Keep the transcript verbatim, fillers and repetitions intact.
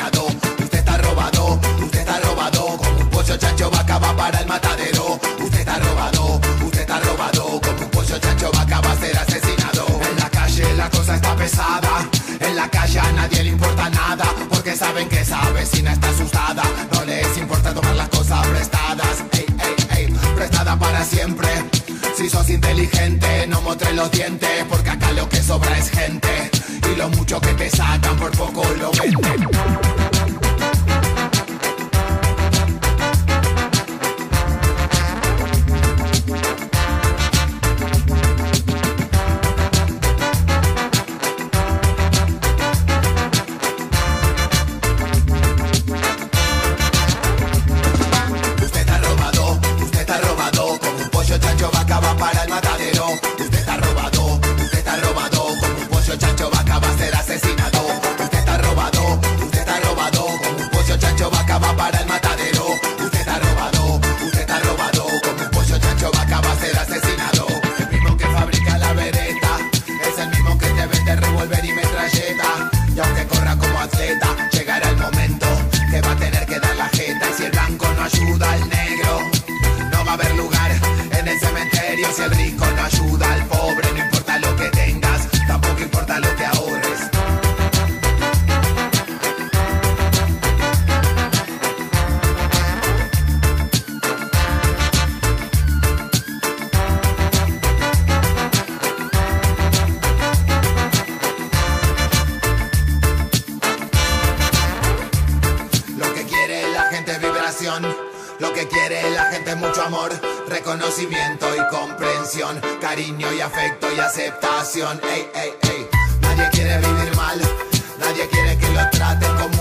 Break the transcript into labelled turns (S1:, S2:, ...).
S1: asesinado. Usted está robado, usted está robado, como un pollo chancho vaca va para el matadero. Usted está robado, usted está robado, como un pollo chancho vaca va a ser asesinado. En la calle la cosa está pesada, en la calle a nadie le importa nada, porque saben que esa vecina está asustada. No les importa tomar las cosas prestadas, ey, ey, ey, prestada para siempre. Si sos inteligente, no motres los dientes, porque acá lo que sobra es gente, y lo mucho que te sacan por poco lo venden. Va para el matadero. Usted está robado, usted está robado, como un pollo chancho vaca va a ser asesinado. Usted está robado, usted está robado, como un pollo chancho vaca va para el matadero. Usted está robado, usted está robado, como un pollo chancho vaca va a ser asesinado. El mismo que fabrica la vereta es el mismo que te vende revólver y metralleta. Y aunque corra como atleta, llegará el momento que va a tener que dar la jeta. Y si el blanco no ayuda al negro, no va a haber lugar en el cementerio. Si el rico no ayuda al pobre, no importa lo que tengas, tampoco importa lo que ahorres. Lo que quiere la gente es vibración, lo que quiere la gente es mucho amor, reconocimiento y comprensión, cariño y afecto y aceptación. Ey, ey, ey. Nadie quiere vivir mal, nadie quiere que lo traten como